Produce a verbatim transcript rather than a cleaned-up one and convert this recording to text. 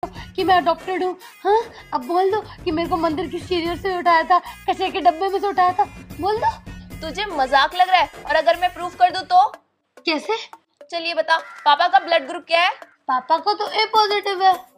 कि मैं अडॉप्टेड हूँ। हाँ, अब बोल दो कि मेरे को मंदिर की सीढ़ियों से उठाया था, कचरे के डब्बे में से उठाया था। बोल दो। तुझे मजाक लग रहा है? और अगर मैं प्रूफ कर दूं तो? कैसे? चलिए बता, पापा का ब्लड ग्रुप क्या है? पापा को तो ए पॉजिटिव है।